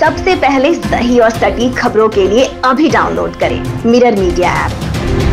सबसे पहले सही और सटीक खबरों के लिए अभी डाउनलोड करें मिरर मीडिया ऐप।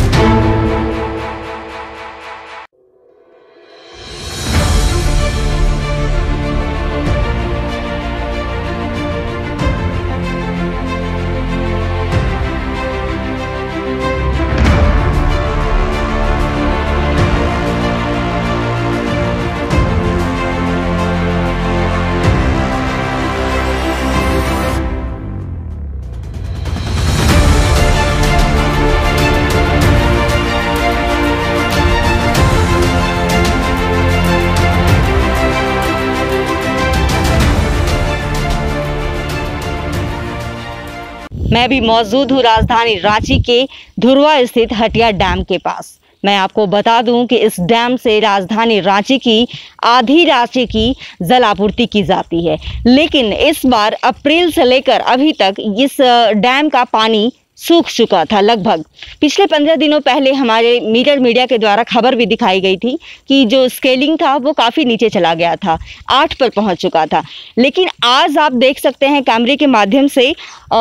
मैं भी मौजूद हूँ राजधानी रांची के धुरवा स्थित हटिया डैम के पास। मैं आपको बता दूं कि इस डैम से राजधानी रांची की आधी रांची की जल आपूर्ति की जाती है, लेकिन इस बार अप्रैल से लेकर अभी तक इस डैम का पानी सूख चुका था। लगभग पिछले 15 दिनों पहले हमारे मिरर मीडिया के द्वारा खबर भी दिखाई गई थी कि जो स्केलिंग था वो काफ़ी नीचे चला गया था, 8 पर पहुंच चुका था। लेकिन आज आप देख सकते हैं कैमरे के माध्यम से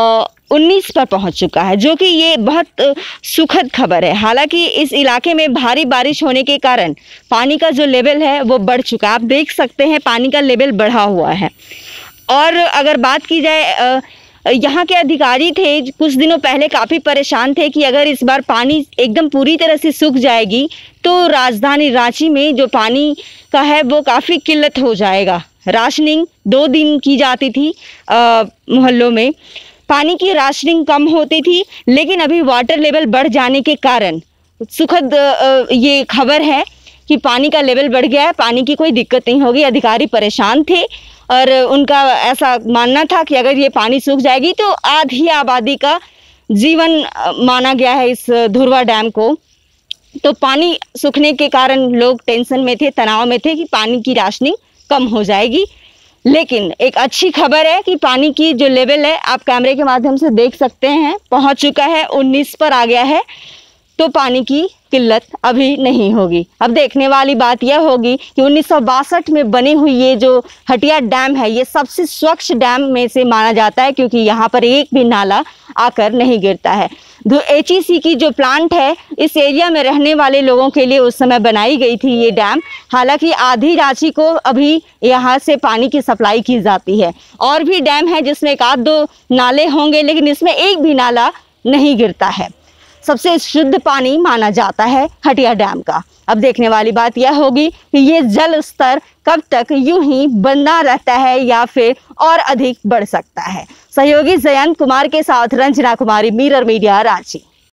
19 पर पहुंच चुका है, जो कि ये बहुत सुखद खबर है। हालांकि इस इलाके में भारी बारिश होने के कारण पानी का जो लेवल है वो बढ़ चुका है। आप देख सकते हैं पानी का लेवल बढ़ा हुआ है। और अगर बात की जाए, यहाँ के अधिकारी थे कुछ दिनों पहले काफ़ी परेशान थे कि अगर इस बार पानी एकदम पूरी तरह से सूख जाएगी तो राजधानी रांची में जो पानी का है वो काफ़ी किल्लत हो जाएगा। राशनिंग 2 दिन की जाती थी, मोहल्लों में पानी की राशनिंग कम होती थी, लेकिन अभी वाटर लेवल बढ़ जाने के कारण सुखद ये खबर है कि पानी का लेवल बढ़ गया है, पानी की कोई दिक्कत नहीं होगी। अधिकारी परेशान थे और उनका ऐसा मानना था कि अगर ये पानी सूख जाएगी तो आधी आबादी का जीवन माना गया है इस धुरवा डैम को। तो पानी सूखने के कारण लोग टेंशन में थे, तनाव में थे कि पानी की राशनिंग कम हो जाएगी। लेकिन एक अच्छी खबर है कि पानी की जो लेवल है आप कैमरे के माध्यम से देख सकते हैं, पहुंच चुका है, 19 पर आ गया है। तो पानी की किल्लत अभी नहीं होगी। अब देखने वाली बात यह होगी कि 1962 में बनी हुई ये जो हटिया डैम है ये सबसे स्वच्छ डैम में से माना जाता है, क्योंकि यहाँ पर एक भी नाला आकर नहीं गिरता है। HEC की जो प्लांट है इस एरिया में रहने वाले लोगों के लिए उस समय बनाई गई थी ये डैम। हालांकि आधी रांची को अभी यहाँ से पानी की सप्लाई की जाती है। और भी डैम है जिसमें 1-2 नाले होंगे, लेकिन इसमें एक भी नाला नहीं गिरता है। सबसे शुद्ध पानी माना जाता है हटिया डैम का। अब देखने वाली बात यह होगी कि ये जल स्तर कब तक यूं ही बना रहता है या फिर और अधिक बढ़ सकता है। सहयोगी जयंत कुमार के साथ रंजना कुमारी, मिरर मीडिया, रांची।